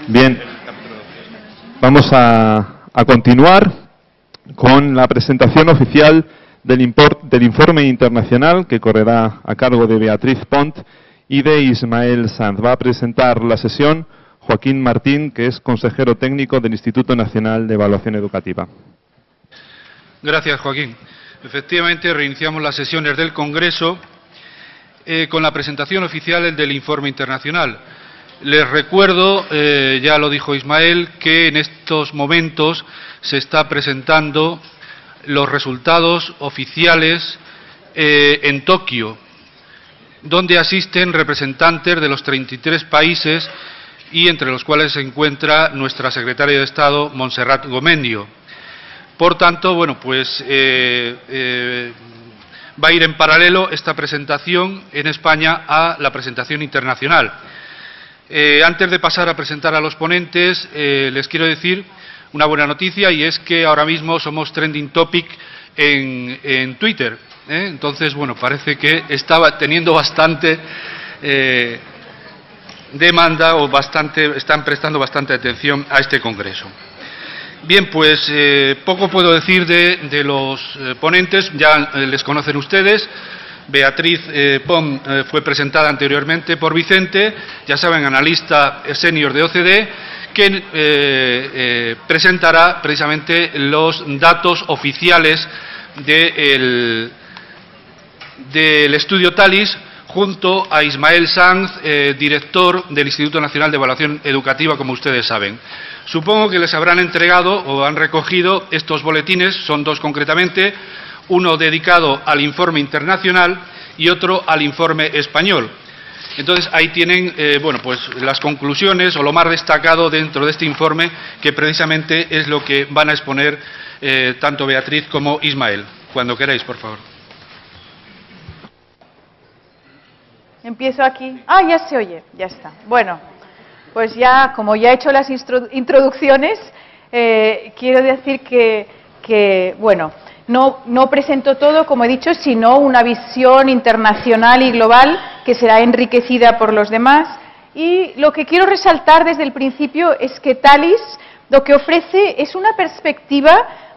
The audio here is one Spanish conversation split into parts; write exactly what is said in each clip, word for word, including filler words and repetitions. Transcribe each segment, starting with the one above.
Bien, vamos a, a continuar con la presentación oficial del, import, del informe internacional que correrá a cargo de Beatriz Pont y de Ismael Sanz. Va a presentar la sesión Joaquín Martín, que es consejero técnico del Instituto Nacional de Evaluación Educativa. Gracias, Joaquín. Efectivamente, reiniciamos las sesiones del Congreso eh, con la presentación oficial del informe internacional. Les recuerdo, eh, ya lo dijo Ismael, que en estos momentos se está presentando los resultados oficiales eh, en Tokio, donde asisten representantes de los treinta y tres países y entre los cuales se encuentra nuestra secretaria de Estado, Montserrat Gomendio. Por tanto, bueno, pues eh, eh, va a ir en paralelo esta presentación en España a la presentación internacional. Eh, antes de pasar a presentar a los ponentes, eh, les quiero decir una buena noticia, y es que ahora mismo somos trending topic en, en Twitter. ¿eh? Entonces, bueno, parece que estaba teniendo bastante eh, demanda o bastante, están prestando bastante atención a este congreso. Bien, pues eh, poco puedo decir de, de los eh, ponentes, ya eh, les conocen ustedes. Beatriz eh, Pont eh, fue presentada anteriormente por Vicente, ya saben, analista senior de O C D E, que eh, eh, presentará precisamente los datos oficiales de el, del estudio TALIS, junto a Ismael Sanz, eh, director del Instituto Nacional de Evaluación Educativa, como ustedes saben. Supongo que les habrán entregado o han recogido estos boletines, son dos concretamente, uno dedicado al informe internacional y otro al informe español. Entonces, ahí tienen eh, bueno, pues las conclusiones o lo más destacado dentro de este informe, que precisamente es lo que van a exponer eh, tanto Beatriz como Ismael. Cuando queráis, por favor. Empiezo aquí. Ah, ya se oye, ya está. Bueno, pues ya, como ya he hecho las introducciones, eh, quiero decir que, que bueno, No, no presento todo, como he dicho, sino una visión internacional y global que será enriquecida por los demás. Y lo que quiero resaltar desde el principio es que TALIS lo que ofrece es una perspectiva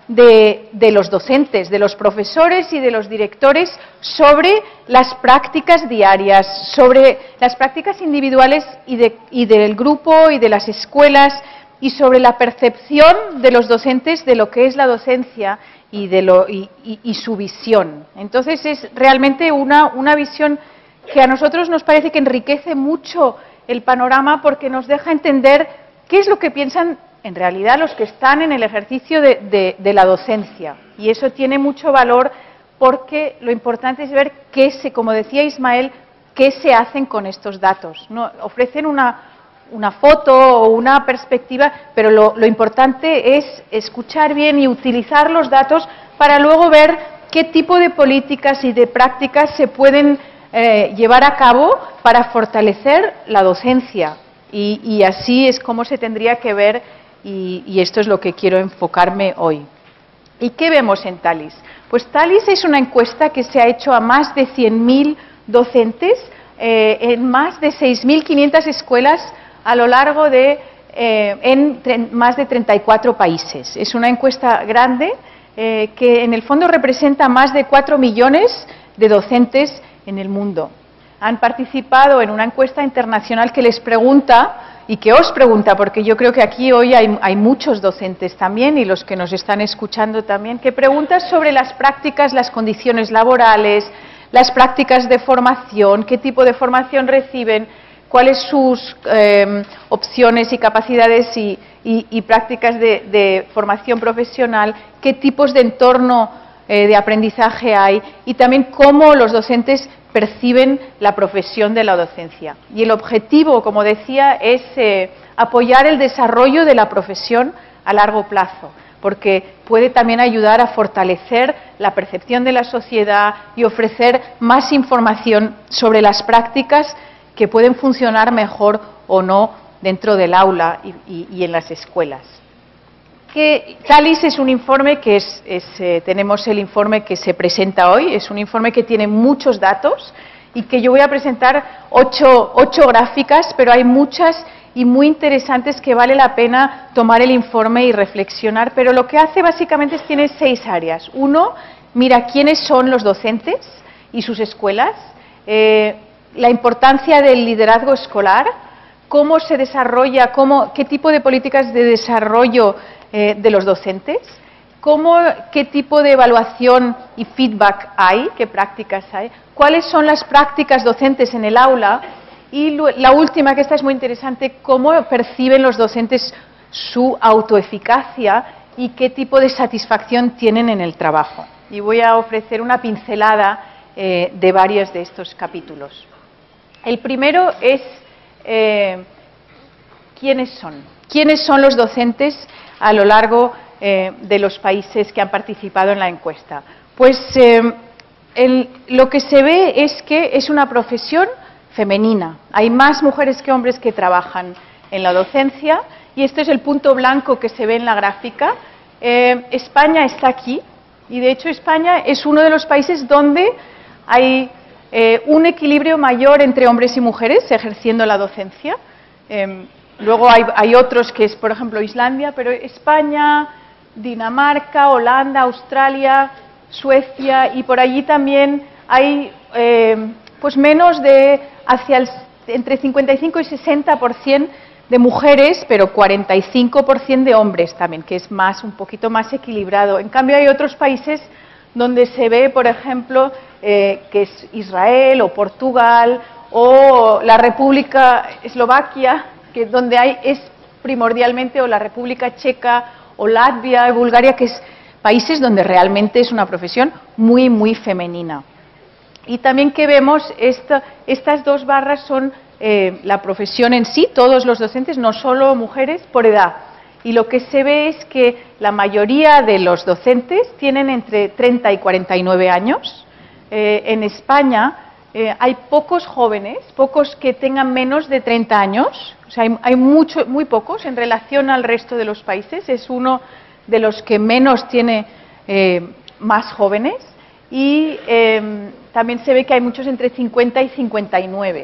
de, de los docentes, de los profesores y de los directores sobre las prácticas diarias, sobre las prácticas individuales y, de, y del grupo y de las escuelas, y sobre la percepción de los docentes de lo que es la docencia y, de lo, y, y, y su visión. Entonces, es realmente una, una visión que a nosotros nos parece que enriquece mucho el panorama, porque nos deja entender qué es lo que piensan en realidad los que están en el ejercicio de, de, de la docencia. Y eso tiene mucho valor, porque lo importante es ver qué se, como decía Ismael, qué se hacen con estos datos, ¿no? Ofrecen una una foto o una perspectiva, pero lo, lo importante es escuchar bien y utilizar los datos para luego ver qué tipo de políticas y de prácticas se pueden eh, llevar a cabo para fortalecer la docencia. Y, y así es como se tendría que ver, y, y esto es lo que quiero enfocarme hoy. ¿Y qué vemos en TALIS? Pues TALIS es una encuesta que se ha hecho a más de cien mil docentes eh, en más de seis mil quinientas escuelas a lo largo de eh, en más de treinta y cuatro países. Es una encuesta grande eh, que en el fondo representa más de cuatro millones de docentes en el mundo. Han participado en una encuesta internacional que les pregunta, y que os pregunta, porque yo creo que aquí hoy hay, hay muchos docentes también, y los que nos están escuchando también, que pregunta sobre las prácticas, las condiciones laborales, las prácticas de formación, qué tipo de formación reciben, cuáles sus eh, opciones y capacidades y, y, y prácticas de, de formación profesional, qué tipos de entorno eh, de aprendizaje hay, y también cómo los docentes perciben la profesión de la docencia. Y el objetivo, como decía, es eh, apoyar el desarrollo de la profesión a largo plazo, porque puede también ayudar a fortalecer la percepción de la sociedad y ofrecer más información sobre las prácticas que pueden funcionar mejor o no dentro del aula y, y, y en las escuelas. Que TALIS es un informe que es, es eh, tenemos el informe que se presenta hoy, es un informe que tiene muchos datos y que yo voy a presentar ocho, ocho gráficas, pero hay muchas y muy interesantes que vale la pena tomar el informe y reflexionar, pero lo que hace básicamente es tiene seis áreas. Uno, mira quiénes son los docentes y sus escuelas, eh, la importancia del liderazgo escolar, cómo se desarrolla, cómo, qué tipo de políticas de desarrollo eh, de los docentes, cómo, qué tipo de evaluación y feedback hay, qué prácticas hay, cuáles son las prácticas docentes en el aula y la última, que esta es muy interesante, cómo perciben los docentes su autoeficacia y qué tipo de satisfacción tienen en el trabajo. Y voy a ofrecer una pincelada eh, de varios de estos capítulos. El primero es eh, quiénes son, quiénes son los docentes a lo largo eh, de los países que han participado en la encuesta. Pues eh, el, lo que se ve es que es una profesión femenina. Hay más mujeres que hombres que trabajan en la docencia y este es el punto blanco que se ve en la gráfica. Eh, España está aquí y de hecho España es uno de los países donde hay eh, un equilibrio mayor entre hombres y mujeres ejerciendo la docencia. Eh, luego hay, hay otros que es, por ejemplo, Islandia, pero España, Dinamarca, Holanda, Australia, Suecia y por allí también hay eh, pues menos de hacia el, entre cincuenta y cinco y sesenta por ciento de mujeres, pero cuarenta y cinco por ciento de hombres también, que es más un poquito más equilibrado. En cambio hay otros países donde se ve, por ejemplo, eh, que es Israel o Portugal o la República Eslovaquia, que donde hay es primordialmente, o la República Checa o Latvia y Bulgaria, que es países donde realmente es una profesión muy, muy femenina. Y también que vemos, esta, estas dos barras son eh, la profesión en sí, todos los docentes, no solo mujeres, por edad. Y lo que se ve es que la mayoría de los docentes tienen entre treinta y cuarenta y nueve años. Eh, en España eh, hay pocos jóvenes, pocos que tengan menos de treinta años, o sea, hay, hay mucho, muy pocos en relación al resto de los países, es uno de los que menos tiene eh, más jóvenes. Y eh, también se ve que hay muchos entre cincuenta y cincuenta y nueve.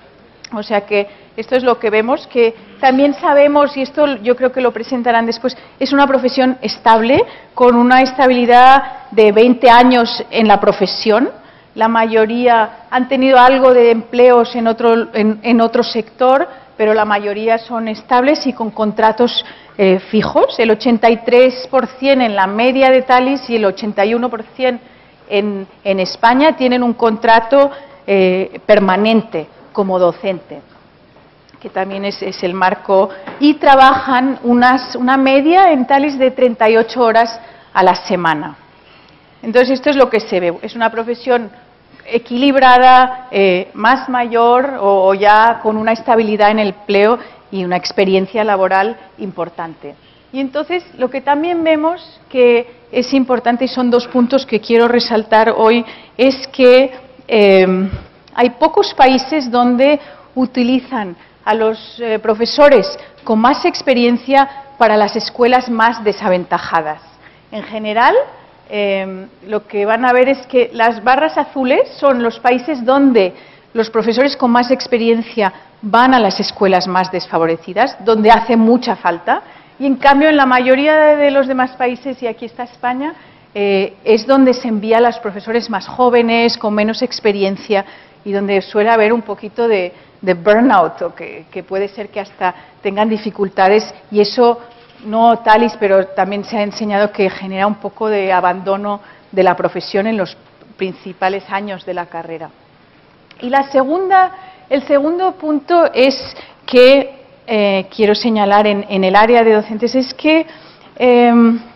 O sea que esto es lo que vemos, que también sabemos, y esto yo creo que lo presentarán después, es una profesión estable, con una estabilidad de veinte años en la profesión. La mayoría han tenido algo de empleos en otro, en, en otro sector, pero la mayoría son estables y con contratos eh, fijos. El ochenta y tres por ciento en la media de Talis y el ochenta y uno por ciento En, en España tienen un contrato eh, permanente como docente, que también es, es el marco, y trabajan unas, una media en Talis de treinta y ocho horas a la semana. Entonces esto es lo que se ve, es una profesión equilibrada, eh, más mayor o, o ya con una estabilidad en el empleo y una experiencia laboral importante. Y entonces lo que también vemos que es importante, y son dos puntos que quiero resaltar hoy, es que eh, hay pocos países donde utilizan a los eh, profesores con más experiencia para las escuelas más desaventajadas. En general, eh, lo que van a ver es que las barras azules son los países donde los profesores con más experiencia van a las escuelas más desfavorecidas, donde hace mucha falta. Y en cambio, en la mayoría de los demás países, y aquí está España, eh, es donde se envía a los profesores más jóvenes, con menos experiencia, y donde suele haber un poquito de, de burnout, o que, que puede ser que hasta tengan dificultades, y eso, no Talis, pero también se ha enseñado que genera un poco de abandono de la profesión en los principales años de la carrera. Y la segunda, el segundo punto es que Eh, quiero señalar en, en el área de docentes es que eh,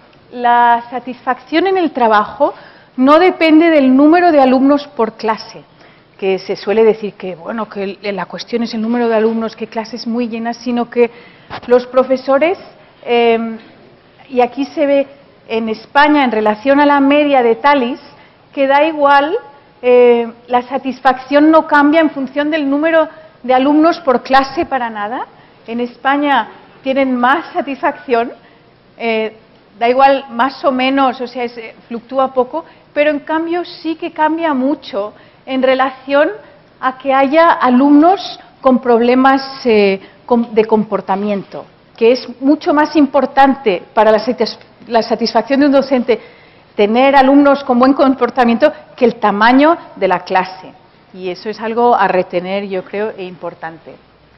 la satisfacción en el trabajo no depende del número de alumnos por clase, que se suele decir que, bueno, que la cuestión es el número de alumnos, que clases muy llenas, sino que los profesores, eh, y aquí se ve en España en relación a la media de Talis, que da igual, eh, la satisfacción no cambia en función del número de alumnos por clase para nada. En España tienen más satisfacción, eh, da igual más o menos, o sea, es, fluctúa poco, pero en cambio sí que cambia mucho en relación a que haya alumnos con problemas eh, de comportamiento, que es mucho más importante para la, la satisfacción de un docente tener alumnos con buen comportamiento que el tamaño de la clase. Y eso es algo a retener, yo creo, e importante.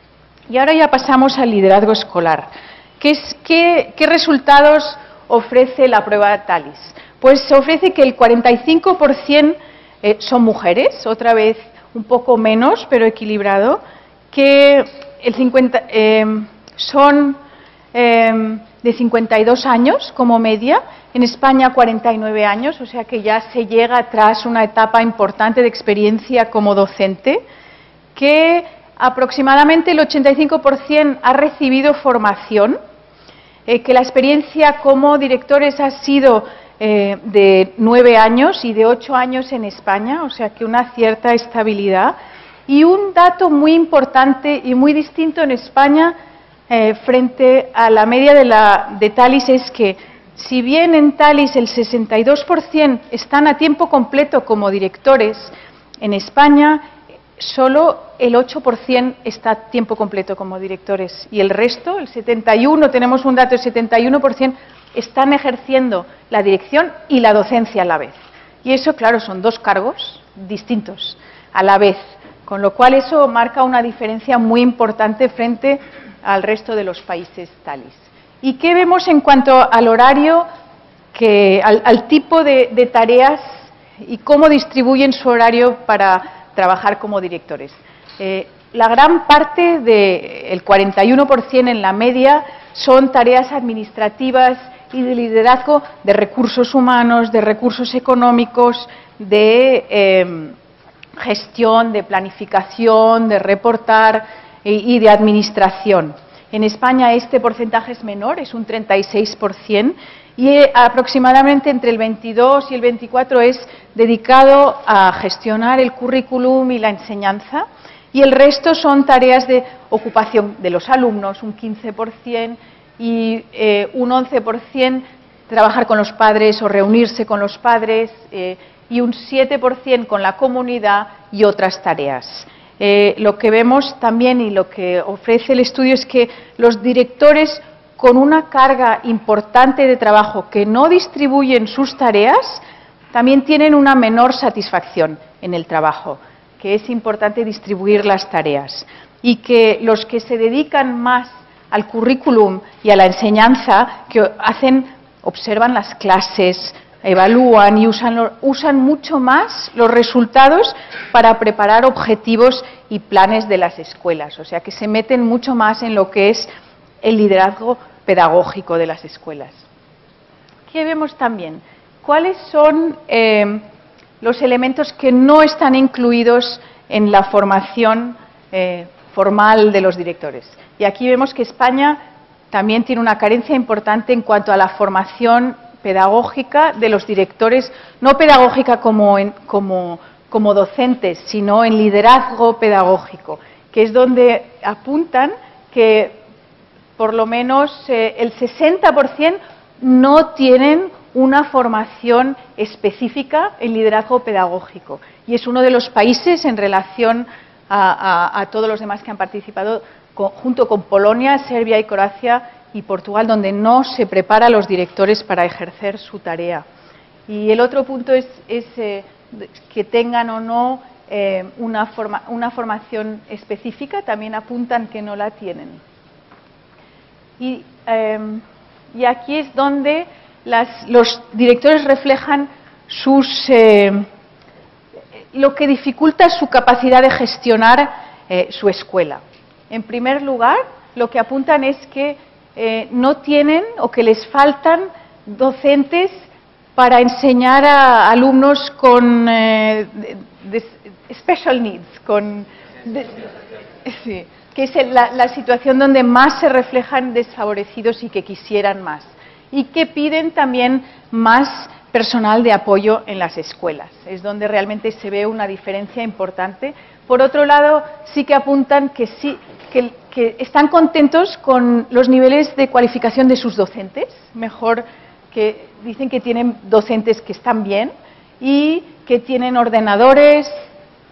Y ahora ya pasamos al liderazgo escolar. ¿Qué, es, qué, qué resultados ofrece la prueba TALIS? Pues ofrece que el cuarenta y cinco por ciento eh, son mujeres, otra vez un poco menos, pero equilibrado, que el cincuenta, eh, son eh, de cincuenta y dos años como media, en España cuarenta y nueve años, o sea que ya se llega tras una etapa importante de experiencia como docente, que aproximadamente el ochenta y cinco por ciento ha recibido formación, eh, que la experiencia como directores ha sido eh, de nueve años y de ocho años en España, o sea que una cierta estabilidad. Y un dato muy importante y muy distinto en España eh, frente a la media de, la, de TALIS es que, si bien en TALIS el sesenta y dos por ciento están a tiempo completo como directores, en España solo el ocho por ciento está a tiempo completo como directores y el resto, el setenta y uno por ciento, tenemos un dato del setenta y uno por ciento, están ejerciendo la dirección y la docencia a la vez. Y eso, claro, son dos cargos distintos a la vez, con lo cual eso marca una diferencia muy importante frente al resto de los países TALIS. ¿Y qué vemos en cuanto al horario, que, al, al tipo de, de tareas y cómo distribuyen su horario para trabajar como directores? Eh, la gran parte del cuarenta y uno por ciento en la media son tareas administrativas y de liderazgo de recursos humanos, de recursos económicos, de eh, gestión, de planificación, de reportar y, y de administración. En España este porcentaje es menor, es un treinta y seis por ciento, y aproximadamente entre el veintidós y el veinticuatro por ciento es dedicado a gestionar el currículum y la enseñanza, y el resto son tareas de ocupación de los alumnos, un quince por ciento, y eh, un once por ciento trabajar con los padres o reunirse con los padres, eh, y un siete por ciento con la comunidad y otras tareas. Eh, lo que vemos también y lo que ofrece el estudio es que los directores con una carga importante de trabajo que no distribuyen sus tareas también tienen una menor satisfacción en el trabajo, que es importante distribuir las tareas, y que los que se dedican más al currículum y a la enseñanza, que hacen, observan las clases, evalúan y usan, usan mucho más los resultados para preparar objetivos y planes de las escuelas, o sea que se meten mucho más en lo que es el liderazgo pedagógico de las escuelas. ¿Qué vemos también? ¿Cuáles son eh, los elementos que no están incluidos en la formación eh, formal de los directores? Y aquí vemos que España también tiene una carencia importante en cuanto a la formación pedagógica de los directores, no pedagógica como, en, como, como docentes, sino en liderazgo pedagógico, que es donde apuntan que por lo menos eh, el sesenta por ciento no tienen una formación específica en liderazgo pedagógico. Y es uno de los países en relación a, a, a todos los demás que han participado, con, junto con Polonia, Serbia y Croacia y Portugal, donde no se prepara a los directores para ejercer su tarea. Y el otro punto es, es eh, que tengan o no eh, una, forma, una formación específica, también apuntan que no la tienen. Y, eh, y aquí es donde las, los directores reflejan sus, eh, lo que dificulta su capacidad de gestionar eh, su escuela. En primer lugar, lo que apuntan es que Eh, no tienen o que les faltan docentes para enseñar a alumnos con eh, de, de special needs, con, de, sí, que es la, la situación donde más se reflejan desfavorecidos y que quisieran más. Y que piden también más personal de apoyo en las escuelas. Es donde realmente se ve una diferencia importante. Por otro lado, sí que apuntan que sí, que, que están contentos con los niveles de cualificación de sus docentes, mejor que dicen que tienen docentes que están bien y que tienen ordenadores,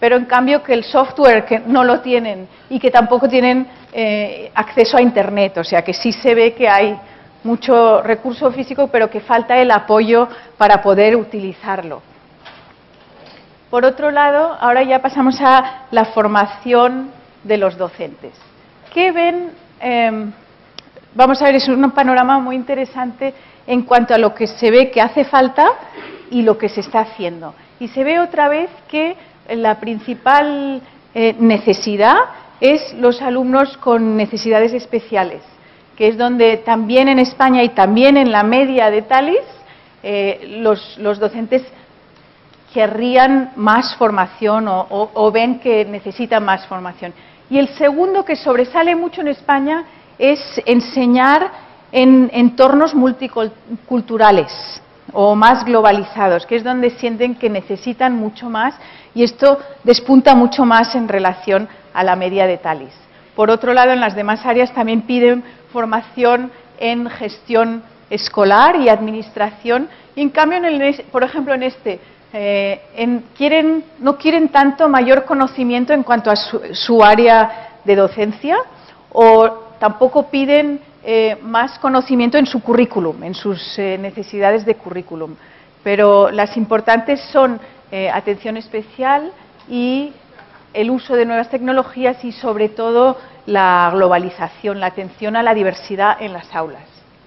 pero en cambio que el software que no lo tienen y que tampoco tienen eh, acceso a Internet, o sea que sí se ve que hay mucho recurso físico, pero que falta el apoyo para poder utilizarlo. Por otro lado, ahora ya pasamos a la formación de los docentes. ¿Qué ven? Eh, vamos a ver, es un panorama muy interesante en cuanto a lo que se ve que hace falta y lo que se está haciendo. Y se ve otra vez que la principal eh, necesidad es los alumnos con necesidades especiales, que es donde también en España y también en la media de TALIS eh, los, los docentes querrían más formación o, o, o ven que necesitan más formación. Y el segundo que sobresale mucho en España es enseñar en entornos multiculturales o más globalizados, que es donde sienten que necesitan mucho más y esto despunta mucho más en relación a la media de TALIS. Por otro lado, en las demás áreas también piden formación en gestión escolar y administración y en cambio, en el, por ejemplo, en este, eh, en, quieren, no quieren tanto mayor conocimiento en cuanto a su, su área de docencia o tampoco piden eh, más conocimiento en su currículum, en sus eh, necesidades de currículum. Pero las importantes son eh, atención especial y el uso de nuevas tecnologías y, sobre todo, la globalización, la atención a la diversidad en las aulas.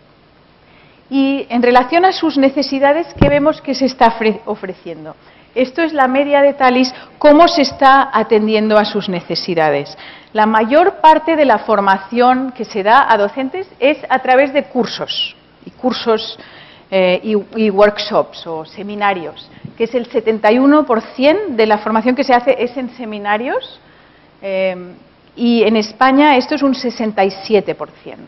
Y en relación a sus necesidades, ¿qué vemos que se está ofreciendo? Esto es la media de TALIS, cómo se está atendiendo a sus necesidades. La mayor parte de la formación que se da a docentes es a través de cursos, y cursos eh, y, y workshops o seminarios, que es el setenta y uno por ciento de la formación que se hace es en seminarios, eh, y en España esto es un sesenta y siete por ciento.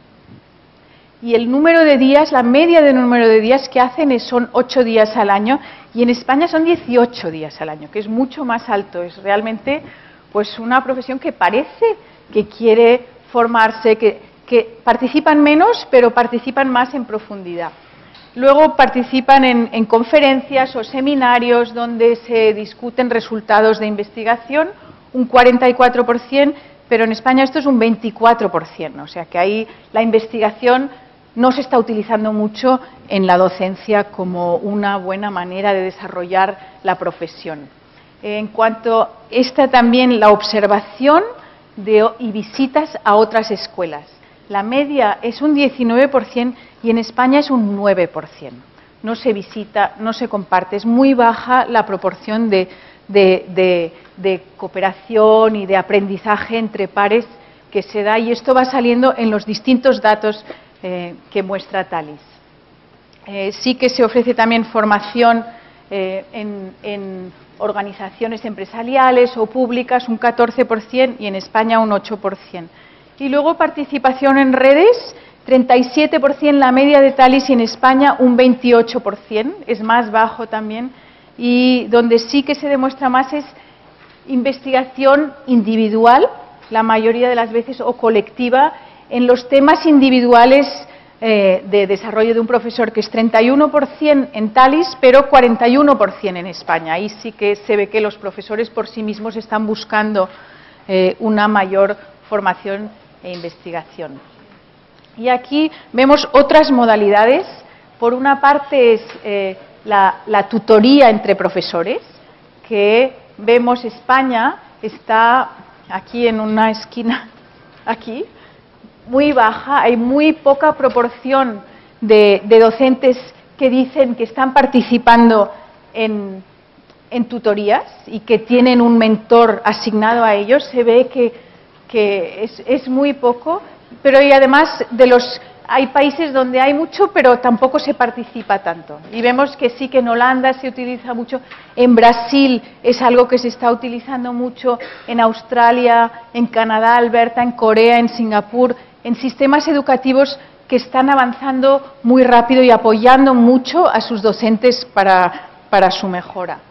Y el número de días, la media de número de días que hacen es, son ocho días al año, y en España son dieciocho días al año, que es mucho más alto. Es realmente pues una profesión que parece que quiere formarse, que, que participan menos, pero participan más en profundidad. Luego participan en, en conferencias o seminarios donde se discuten resultados de investigación, un cuarenta y cuatro por ciento, pero en España esto es un veinticuatro por ciento, o sea que ahí la investigación no se está utilizando mucho en la docencia como una buena manera de desarrollar la profesión. En cuanto a esta también, la observación de, y visitas a otras escuelas. La media es un diecinueve por ciento y en España es un nueve por ciento. No se visita, no se comparte, es muy baja la proporción de, de, de, de cooperación y de aprendizaje entre pares que se da, y esto va saliendo en los distintos datos eh, que muestra TALIS. Eh, sí que se ofrece también formación eh, en, en organizaciones empresariales o públicas, un catorce por ciento, y en España un ocho por ciento. Y luego participación en redes, treinta y siete por ciento la media de TALIS, y en España un veintiocho por ciento, es más bajo también, y donde sí que se demuestra más es investigación individual, la mayoría de las veces, o colectiva, en los temas individuales eh, de desarrollo de un profesor, que es treinta y uno por ciento en TALIS, pero cuarenta y uno por ciento en España. Ahí sí que se ve que los profesores por sí mismos están buscando eh, una mayor formación e investigación. Y aquí vemos otras modalidades. Por una parte es eh, la, la tutoría entre profesores, que vemos España está aquí en una esquina, aquí, muy baja, hay muy poca proporción de, de docentes que dicen que están participando en, en tutorías y que tienen un mentor asignado a ellos. Se ve que, que es, es muy poco, pero y además de los, hay países donde hay mucho, pero tampoco se participa tanto. Y vemos que sí, que en Holanda se utiliza mucho, en Brasil es algo que se está utilizando mucho, en Australia, en Canadá, Alberta, en Corea, en Singapur, en sistemas educativos que están avanzando muy rápido y apoyando mucho a sus docentes para, para su mejora.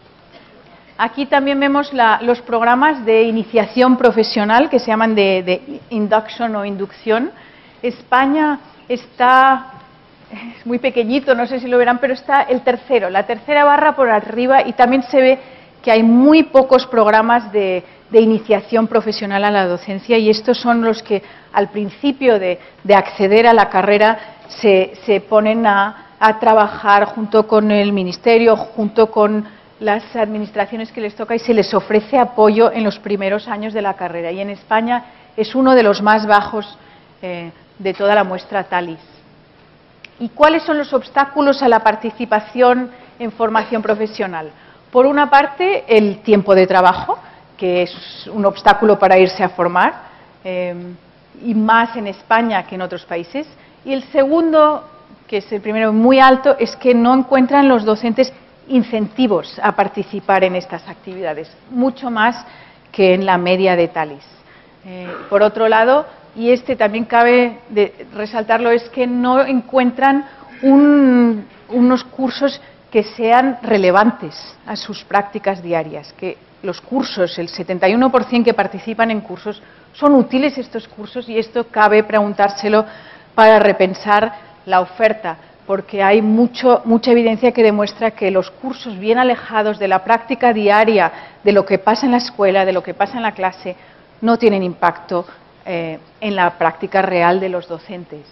Aquí también vemos la, los programas de iniciación profesional que se llaman de, de induction o inducción. España está, es muy pequeñito, no sé si lo verán, pero está el tercero, la tercera barra por arriba, y también se ve que hay muy pocos programas de, de iniciación profesional a la docencia, y estos son los que al principio de, de acceder a la carrera se, se ponen a, a trabajar junto con el Ministerio, junto con las administraciones que les toca, y se les ofrece apoyo en los primeros años de la carrera. Y en España es uno de los más bajos eh, de toda la muestra TALIS. ¿Y cuáles son los obstáculos a la participación en formación profesional? Por una parte, el tiempo de trabajo, que es un obstáculo para irse a formar, eh, y más en España que en otros países. Y el segundo, que es el primero muy alto, es que no encuentran los docentes incentivos a participar en estas actividades, mucho más que en la media de TALIS. Eh, por otro lado, y este también cabe de resaltarlo, es que no encuentran un, unos cursos que sean relevantes a sus prácticas diarias, que los cursos, el setenta y uno por ciento que participan en cursos, son útiles estos cursos, y esto cabe preguntárselo para repensar la oferta, porque hay mucho, mucha evidencia que demuestra que los cursos bien alejados de la práctica diaria, de lo que pasa en la escuela, de lo que pasa en la clase, no tienen impacto eh, en la práctica real de los docentes.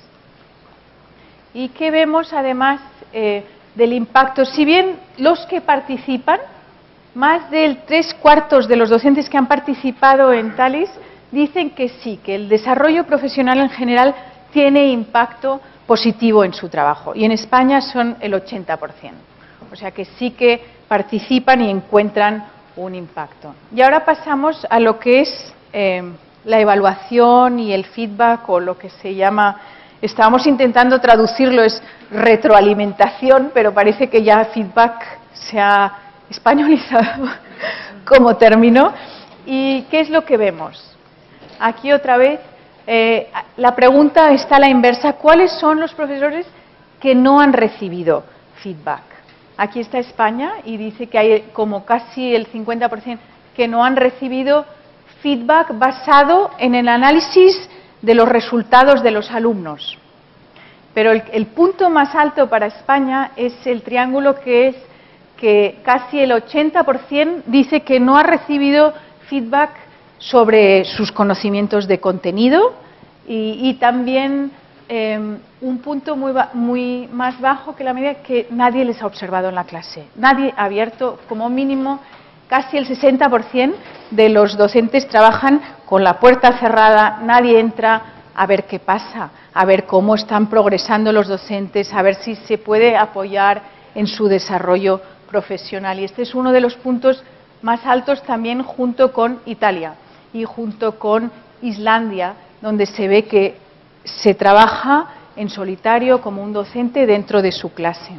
¿Y qué vemos además eh, del impacto? Si bien los que participan, más del tres cuartos de los docentes que han participado en TALIS dicen que sí, que el desarrollo profesional en general tiene impacto positivo en su trabajo, y en España son el ochenta por ciento. O sea que sí que participan y encuentran un impacto. Y ahora pasamos a lo que es eh, la evaluación y el feedback, o lo que se llama, estábamos intentando traducirlo, es retroalimentación, pero parece que ya feedback se ha españolizado como término. ¿Y qué es lo que vemos? Aquí otra vez eh, la pregunta está a la inversa: ¿cuáles son los profesores que no han recibido feedback? Aquí está España, y dice que hay como casi el cincuenta por ciento que no han recibido feedback basado en el análisis de los resultados de los alumnos. Pero el, el punto más alto para España es el triángulo, que es que casi el ochenta por ciento dice que no ha recibido feedback sobre sus conocimientos de contenido, y, y también eh, un punto muy, muy más bajo que la media, que nadie les ha observado en la clase. Nadie ha abierto, como mínimo, casi el sesenta por ciento de los docentes trabajan con la puerta cerrada, nadie entra a ver qué pasa, a ver cómo están progresando los docentes, a ver si se puede apoyar en su desarrollo profesional. Y este es uno de los puntos más altos también, junto con Italia y junto con Islandia, donde se ve que se trabaja en solitario como un docente dentro de su clase.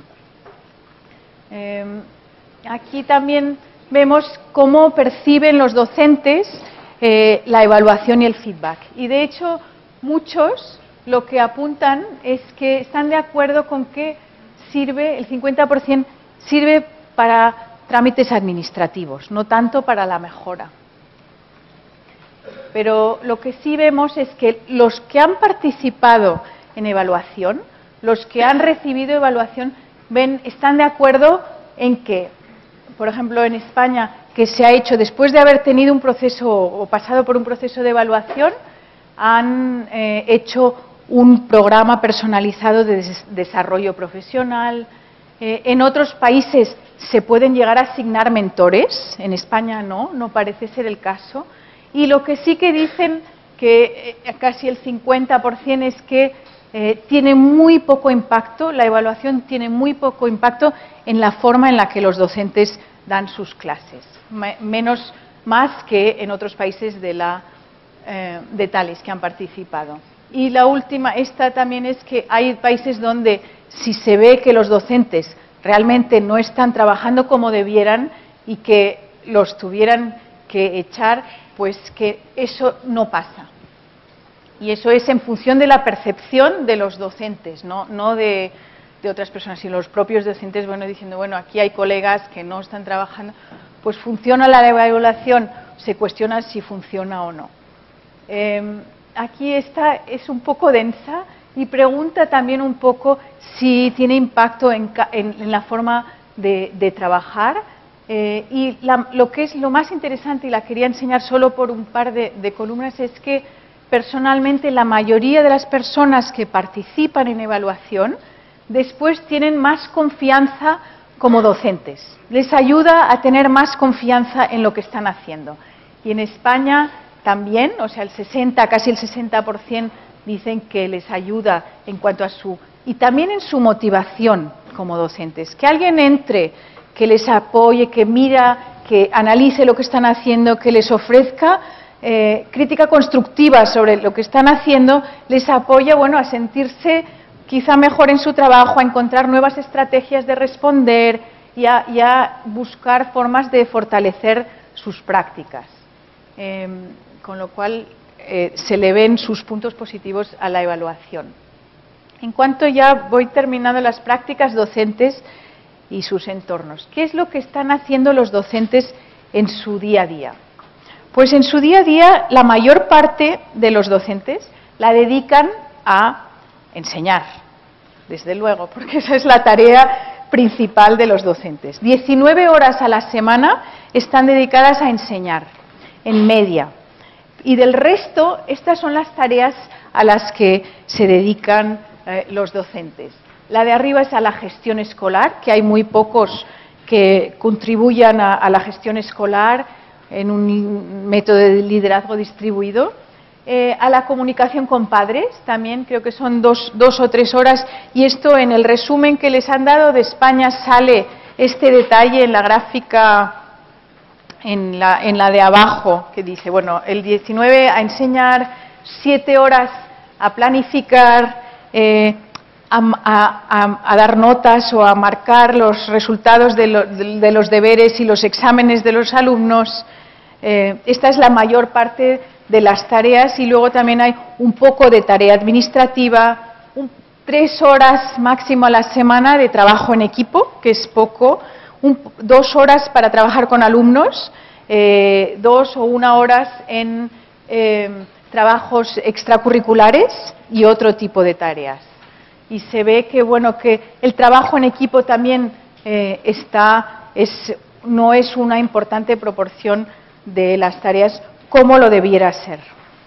Eh, aquí también vemos cómo perciben los docentes eh, la evaluación y el feedback. Y de hecho, muchos lo que apuntan es que están de acuerdo con que sirve, el cincuenta por ciento sirve para trámites administrativos, no tanto para la mejora. Pero lo que sí vemos es que los que han participado en evaluación, los que han recibido evaluación, ven, están de acuerdo en que, por ejemplo, en España, que se ha hecho después de haber tenido un proceso o pasado por un proceso de evaluación, han eh, hecho un programa personalizado de des desarrollo profesional. Eh, en otros países se pueden llegar a asignar mentores, en España no, no parece ser el caso. Y lo que sí que dicen, que eh, casi el cincuenta por ciento, es que eh, tiene muy poco impacto, la evaluación tiene muy poco impacto en la forma en la que los docentes dan sus clases, menos más que en otros países de, la, eh, de TALIS que han participado. Y la última, esta también, es que hay países donde, si se ve que los docentes realmente no están trabajando como debieran y que los tuvieran que echar, pues que eso no pasa. Y eso es en función de la percepción de los docentes, no, no de, de otras personas, sino los propios docentes, bueno, diciendo, bueno, aquí hay colegas que no están trabajando, pues funciona la evaluación, se cuestiona si funciona o no. Eh, aquí esta es un poco densa y pregunta también un poco si tiene impacto en, en, en la forma de, de trabajar, Eh, y la, lo que es lo más interesante, y la quería enseñar solo por un par de, de columnas, es que personalmente la mayoría de las personas que participan en evaluación después tienen más confianza como docentes. Les ayuda a tener más confianza en lo que están haciendo. Y en España también, o sea, el sesenta, casi el sesenta por ciento dicen que les ayuda en cuanto a su... y también en su motivación como docentes. Que alguien entre, que les apoye, que mira, que analice lo que están haciendo, que les ofrezca eh, crítica constructiva sobre lo que están haciendo, les apoya, bueno, a sentirse quizá mejor en su trabajo, a encontrar nuevas estrategias de responder y a, y a buscar formas de fortalecer sus prácticas. Eh, con lo cual eh, se le ven sus puntos positivos a la evaluación. En cuanto ya voy terminando las prácticas docentes y sus entornos. ¿Qué es lo que están haciendo los docentes en su día a día? Pues en su día a día la mayor parte de los docentes la dedican a enseñar, desde luego, porque esa es la tarea principal de los docentes. diecinueve horas a la semana están dedicadas a enseñar, en media. Y del resto, estas son las tareas a las que se dedican eh, los docentes. La de arriba es a la gestión escolar, que hay muy pocos que contribuyan a, a la gestión escolar en un método de liderazgo distribuido. Eh, a la comunicación con padres, también creo que son dos, dos o tres horas, y esto en el resumen que les han dado de España sale este detalle en la gráfica, en la, en la de abajo, que dice, bueno, el diecinueve a enseñar, siete horas a planificar, eh, a, a, a dar notas o a marcar los resultados de, lo, de, de los deberes y los exámenes de los alumnos. Eh, esta es la mayor parte de las tareas, y luego también hay un poco de tarea administrativa, un, tres horas máximo a la semana de trabajo en equipo, que es poco, un, dos horas para trabajar con alumnos, eh, dos o una horas en eh, trabajos extracurriculares y otro tipo de tareas. Y se ve que, bueno, que el trabajo en equipo también eh, está, es, no es una importante proporción de las tareas como lo debiera ser.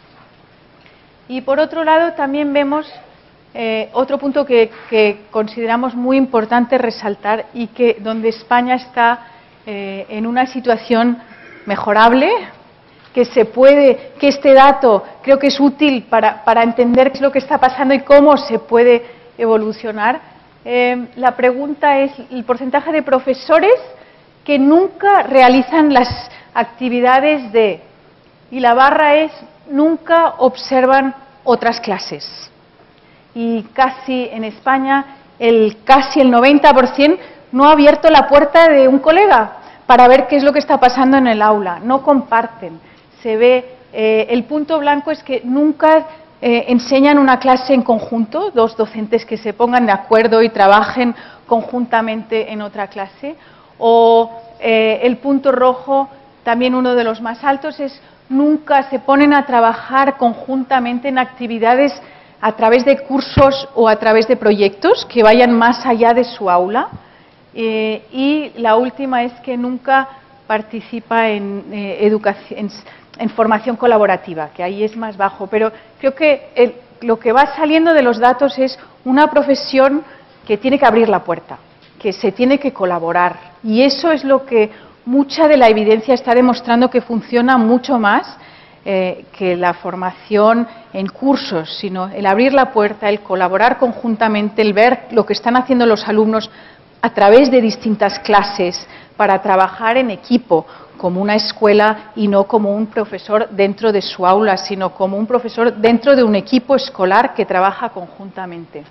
Y por otro lado también vemos eh, otro punto que, que consideramos muy importante resaltar, y que donde España está eh, en una situación mejorable, que se puede, que este dato creo que es útil para, para entender qué es lo que está pasando y cómo se puede evolucionar. Eh, la pregunta es el porcentaje de profesores que nunca realizan las actividades de... y la barra es nunca observan otras clases. Y casi en España, el casi el noventa por ciento no ha abierto la puerta de un colega para ver qué es lo que está pasando en el aula, no comparten. Se ve, eh, el punto blanco es que nunca eh, enseñan una clase en conjunto, dos docentes que se pongan de acuerdo y trabajen conjuntamente en otra clase. O eh, el punto rojo, también uno de los más altos, es nunca se ponen a trabajar conjuntamente en actividades a través de cursos o a través de proyectos que vayan más allá de su aula. Eh, y la última es que nunca participa en, eh, educación, en, en formación colaborativa, que ahí es más bajo. Pero creo que el, lo que va saliendo de los datos es una profesión que tiene que abrir la puerta, que se tiene que colaborar. Y eso es lo que mucha de la evidencia está demostrando que funciona mucho más eh, que la formación en cursos, sino el abrir la puerta, el colaborar conjuntamente, el ver lo que están haciendo los alumnos a través de distintas clases para trabajar en equipo, como una escuela y no como un profesor dentro de su aula, sino como un profesor dentro de un equipo escolar que trabaja conjuntamente.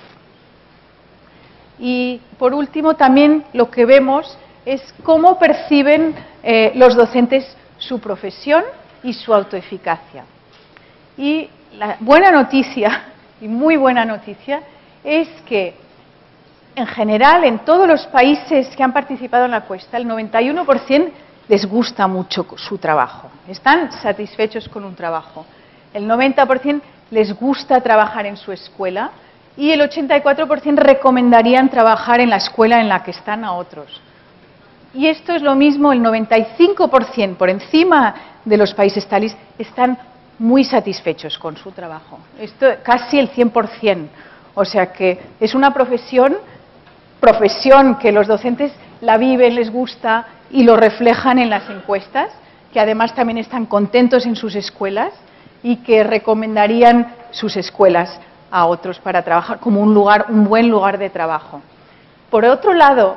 Y por último, también lo que vemos es cómo perciben eh, los docentes su profesión y su autoeficacia. Y la buena noticia, y muy buena noticia, es que en general en todos los países que han participado en la encuesta, el noventa y uno por ciento les gusta mucho su trabajo, están satisfechos con un trabajo. El noventa por ciento les gusta trabajar en su escuela y el ochenta y cuatro por ciento recomendarían trabajar en la escuela en la que están a otros. Y esto es lo mismo, el noventa y cinco por ciento por encima de los países TALIS están muy satisfechos con su trabajo. Esto casi el cien por ciento. O sea que es una profesión, profesión que los docentes la viven, les gusta y lo reflejan en las encuestas, que además también están contentos en sus escuelas y que recomendarían sus escuelas a otros para trabajar como un lugar, un buen lugar de trabajo. Por otro lado,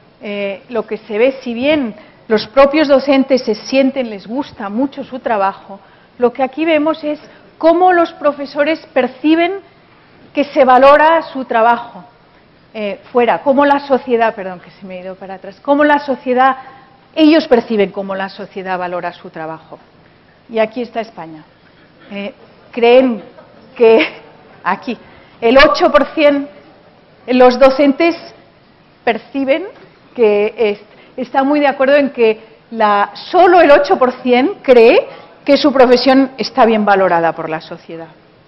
eh, lo que se ve, si bien los propios docentes se sienten, les gusta mucho su trabajo, lo que aquí vemos es cómo los profesores perciben que se valora su trabajo eh, fuera, cómo la sociedad, perdón, que se me ha ido para atrás, cómo la sociedad, ellos perciben cómo la sociedad valora su trabajo. Y aquí está España. Eh, creen que aquí el ocho por ciento los docentes perciben que es, está muy de acuerdo en que la, solo el ocho por ciento cree que su profesión está bien valorada por la sociedad.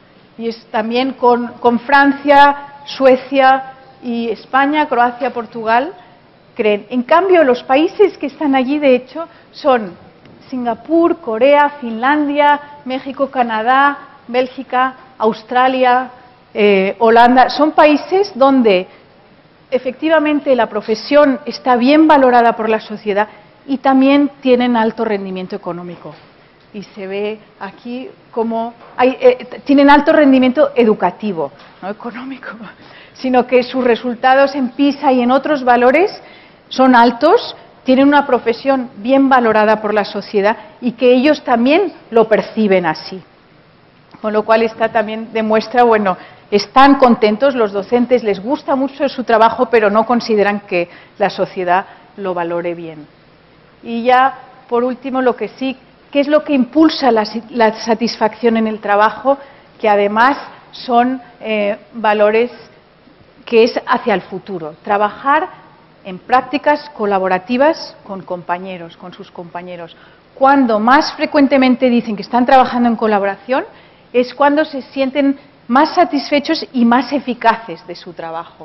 Y es también con, con Francia, Suecia y España, Croacia, Portugal, creen. En cambio, los países que están allí, de hecho, son Singapur, Corea, Finlandia, México, Canadá, Bélgica, Australia, eh, Holanda. Son países donde efectivamente la profesión está bien valorada por la sociedad y también tienen alto rendimiento económico. Y se ve aquí como hay, eh, tienen alto rendimiento educativo, no económico, sino que sus resultados en PISA y en otros valores son altos, tienen una profesión bien valorada por la sociedad y que ellos también lo perciben así. Con lo cual esta también demuestra, bueno, están contentos, los docentes les gusta mucho su trabajo, pero no consideran que la sociedad lo valore bien. Y ya, por último, lo que sí, ¿qué es lo que impulsa la, la satisfacción en el trabajo? Que además son eh, valores que es hacia el futuro. Trabajar en prácticas colaborativas con compañeros, con sus compañeros. Cuando más frecuentemente dicen que están trabajando en colaboración, es cuando se sienten más satisfechos y más eficaces de su trabajo.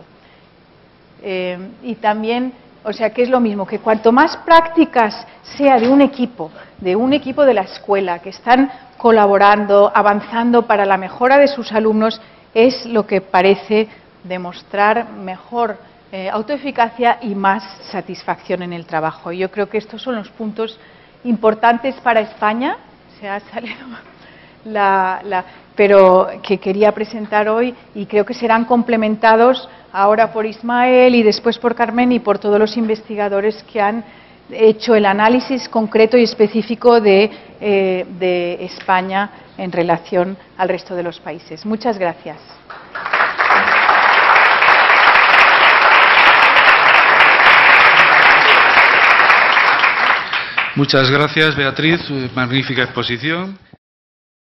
Eh, y también, o sea, que es lo mismo, que cuanto más prácticas sea de un equipo, de un equipo de la escuela, que están colaborando, avanzando para la mejora de sus alumnos, es lo que parece demostrar mejor eh, autoeficacia y más satisfacción en el trabajo. Y yo creo que estos son los puntos importantes para España. Se ha salido la, la, pero que quería presentar hoy y creo que serán complementados ahora por Ismael y después por Carmen y por todos los investigadores que han hecho el análisis concreto y específico de, eh, de España en relación al resto de los países. Muchas gracias. Muchas gracias, Beatriz. Magnífica exposición.